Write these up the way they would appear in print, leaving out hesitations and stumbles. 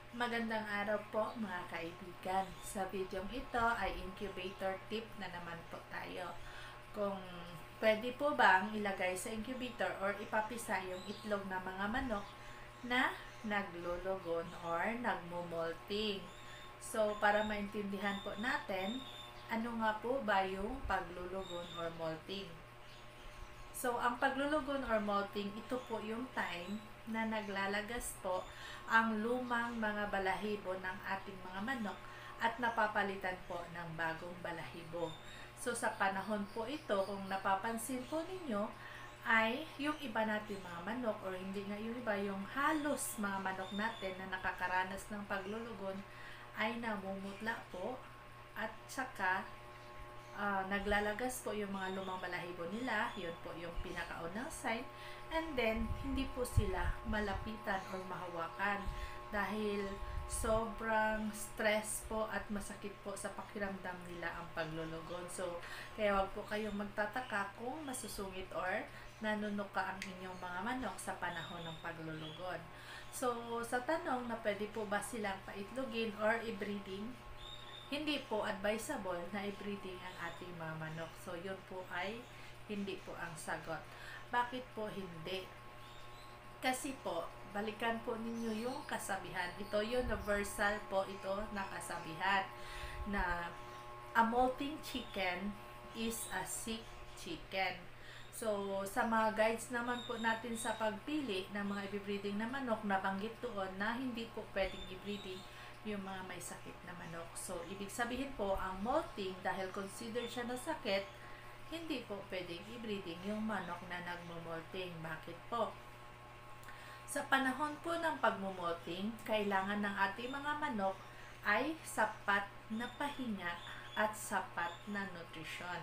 Magandang araw po mga kaibigan. Sa video ito ay incubator tip na naman po tayo. Kung pwede po bang ilagay sa incubator or ipapisa yung itlog ng mga manok na naglulugon or nagmumolting. So para maintindihan po natin, ano nga po ba yung paglulugon or molting? So, ang paglulugon or molting, ito po yung time na naglalagas po ang lumang mga balahibo ng ating mga manok at napapalitan po ng bagong balahibo. So, sa panahon po ito, kung napapansin po ninyo, ay yung iba natin mga manok or hindi nga yung iba, yung halos mga manok natin na nakakaranas ng paglulugon ay namumutla po at saka naglalagas po yung mga lumang balahibo nila. Yun po yung pinakaunang sign. And then, hindi po sila malapitan or mahawakan dahil sobrang stress po at masakit po sa pakiramdam nila ang paglulugon. So, kaya wag po kayong magtataka kung masusungit or nanunuka ang inyong mga manok sa panahon ng paglulugon. So, sa tanong na pwede po ba silang paitlogin or i-breeding, hindi po advisable na i-breeding ang ating mga manok. So, yun po ay hindi po ang sagot. Bakit po hindi? Kasi po, balikan po ninyo yung kasabihan. Ito universal po ito na kasabihan na a molting chicken is a sick chicken. So, sa mga guides naman po natin sa pagpili ng mga i-breeding na manok, nabanggit doon na hindi po pwedeng i-breeding yung mga may sakit na manok. So, ibig sabihin po, ang molting, dahil consider siya na sakit, hindi po pwedeng i-breeding yung manok na nagmumolting. Bakit po? Sa panahon po ng pagmumolting, kailangan ng ating mga manok ay sapat na pahinga at sapat na nutrisyon.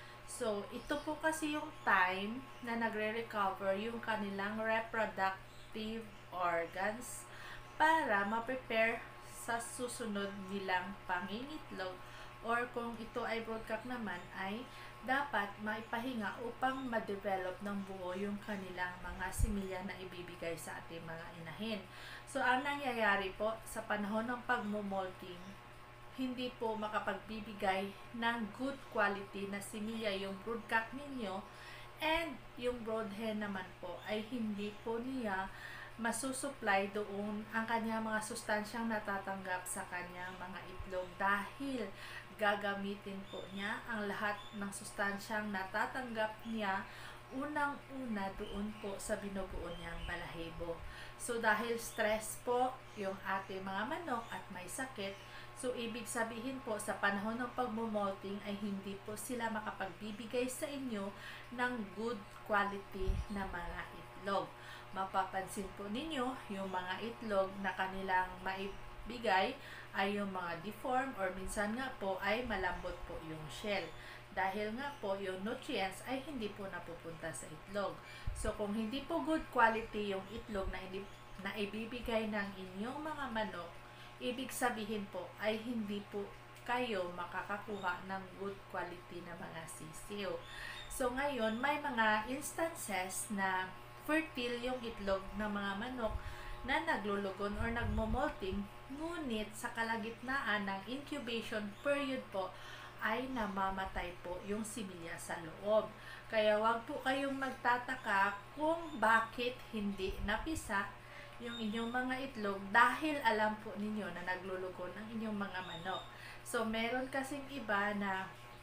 So, ito po kasi yung time na nagre-recover yung kanilang reproductive organs para ma-prepare sa susunod nilang pangingitlog, or kung ito ay broodcock naman ay dapat maipahinga upang ma-develop ng buo yung kanilang mga similya na ibibigay sa ating mga inahin. So, ang nangyayari po sa panahon ng pagmumolting, hindi po makapagbibigay ng good quality na similya yung broodcock ninyo, and yung broodhen naman po ay hindi po niya masusupply doon ang kanyang mga sustansyang natatanggap sa kanyang mga itlog dahil gagamitin po niya ang lahat ng sustansyang natatanggap niya unang-una doon po sa binubuo niyang balahibo. So dahil stress po yung ating mga manok at may sakit, so ibig sabihin po sa panahon ng pagmumolting ay hindi po sila makapagbibigay sa inyo ng good quality na mga itlog. Mapapansin po ninyo yung mga itlog na kanilang maibigay ay yung mga deformed or minsan nga po ay malambot po yung shell. Dahil nga po yung nutrients ay hindi po napupunta sa itlog. So kung hindi po good quality yung itlog na ibibigay ng inyong mga manok, ibig sabihin po ay hindi po kayo makakakuha ng good quality na mga sisiw. So ngayon, may mga instances na fertile yung itlog ng mga manok na naglulugon or nagmomolting, ngunit sa kalagitnaan ng incubation period po ay namamatay po yung similya sa loob. Kaya wag po kayong magtataka kung bakit hindi napisa yung inyong mga itlog dahil alam po ninyo na naglulugon ang inyong mga manok. So meron kasing iba na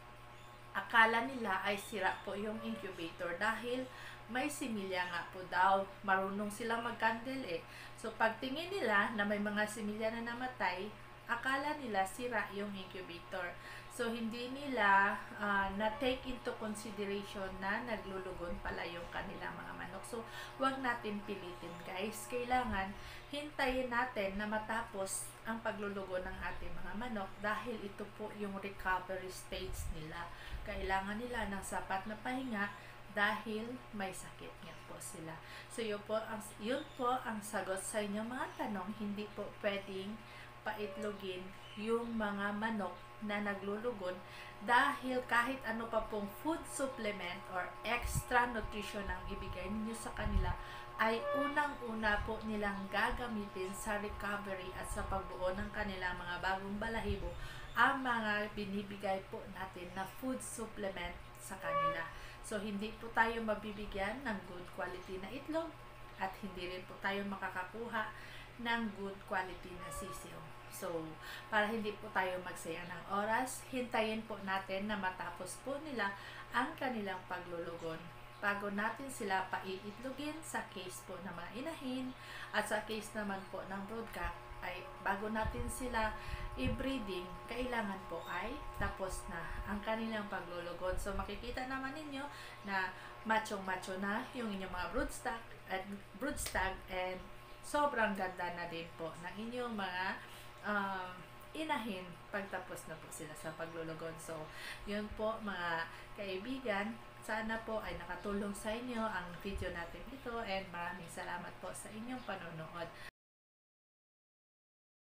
akala nila ay sira po yung incubator dahil may similya nga po daw. Marunong silang mag-candle eh. So pagtingin nila na may mga similya na namatay, akala nila sira yung incubator. So hindi nila na-take into consideration na naglulugon pala yung kanilang mga manok. So wag natin pilitin guys. Kailangan hintayin natin na matapos ang paglulugon ng ating mga manok dahil ito po yung recovery stage nila. Kailangan nila ng sapat na pahinga dahil may sakit nga po sila. So yun po ang sagot sa inyong mga tanong. Hindi po pwedeng paitlogin yung mga manok na naglulugon dahil kahit ano pa pong food supplement or extra nutrition ang ibigay niyo sa kanila, ay unang-una po nilang gagamitin sa recovery at sa pagbuo ng kanilang mga bagong balahibo ang mga binibigay po natin na food supplement sa kanila. So, hindi po tayo mabibigyan ng good quality na itlog at hindi rin po tayo makakakuha ng good quality na sisiyo. So, para hindi po tayo magsayang ng oras, hintayin po natin na matapos po nila ang kanilang paglulugon bago natin sila paiitlogin sa case po ng mga inahin at sa case naman po ng broodcock ay bago natin sila i-breeding, kailangan po ay tapos na ang kanilang paglulugon. So makikita naman ninyo na machong-macho na yung inyong mga broodstock and sobrang ganda na din po ng inyong mga inahin pagtapos na po sila sa paglulugon. So yun po mga kaibigan, sana po ay nakatulong sa inyo ang video natin ito and maraming salamat po sa inyong panonood.